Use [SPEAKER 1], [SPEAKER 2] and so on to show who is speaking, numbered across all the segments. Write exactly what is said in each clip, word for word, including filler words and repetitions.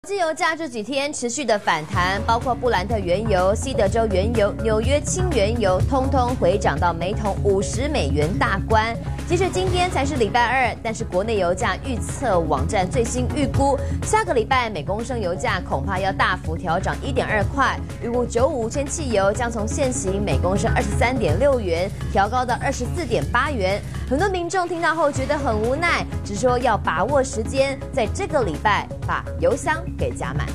[SPEAKER 1] 汽油价这几天持续的反弹，包括布兰特原油、西德州原油、纽约轻原油，通通回涨到每桶五十美元大关。即使今天才是礼拜二，但是国内油价预测网站最新预估，下个礼拜每公升油价恐怕要大幅调涨一点二块，预估九五无铅汽油将从现行每公升二十三点六元调高到二十四点八元。很多民众听到后觉得很无奈，只说要把握时间，在这个礼拜把油箱给加满。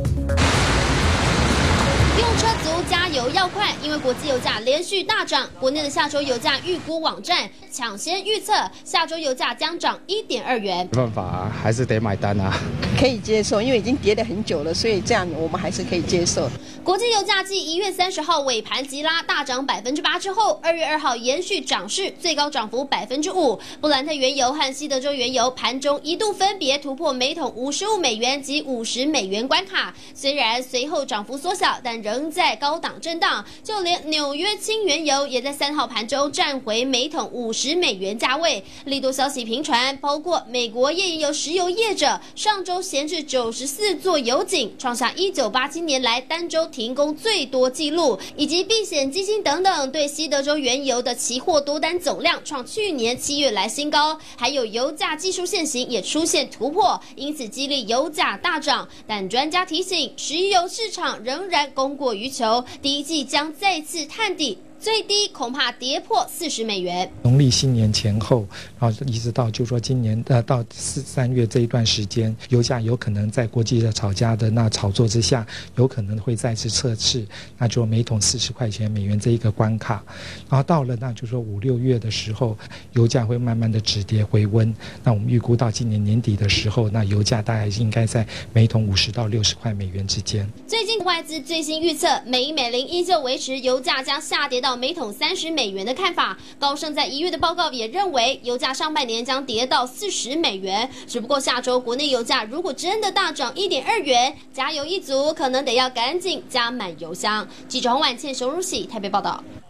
[SPEAKER 2] 用车族加油要快，因为国际油价连续大涨，国内的下周油价预估网站抢先预测，下周油价将涨一点二元。
[SPEAKER 3] 没办法啊，还是得买单啊。
[SPEAKER 4] 可以接受，因为已经跌了很久了，所以这样我们还是可以接受。
[SPEAKER 2] 国际油价继一月三十号尾盘急拉大涨百分之八之后，二月二号延续涨势，最高涨幅百分之五。布兰特原油和西德州原油盘中一度分别突破每桶五十五美元及五十美元关卡，虽然随后涨幅缩小，但仍在高档震荡。就连纽约轻原油也在三号盘中站回每桶五十美元价位。利多消息频传，包括美国页岩油石油业者上周闲置九十四座油井，创下一九八七年来单周停工最多纪录，以及避险基金等等对西德州原油的期货多单总量创去年七月来新高，还有油价技术线型也出现突破，因此激励油价大涨。但专家提醒，石油市场仍然供过于求，第一季将再次探底。最低恐怕跌破四十美元。
[SPEAKER 3] 农历新年前后，然后一直到就说今年呃到四三月这一段时间，油价有可能在国际的炒家的那炒作之下，有可能会再次测试，那就每桶四十块钱美元这一个关卡。然后到了那就说五六月的时候，油价会慢慢的止跌回温。那我们预估到今年年底的时候，那油价大概应该在每桶五十到六十块美元之间。
[SPEAKER 2] 最近外资最新预测，美银美林依旧维持油价将下跌到每桶三十美元的看法。高盛在一月的报告也认为，油价上半年将跌到四十美元。只不过下周国内油价如果真的大涨一点二元，加油一族可能得要赶紧加满油箱。记者洪婉倩、熊如喜台北报道。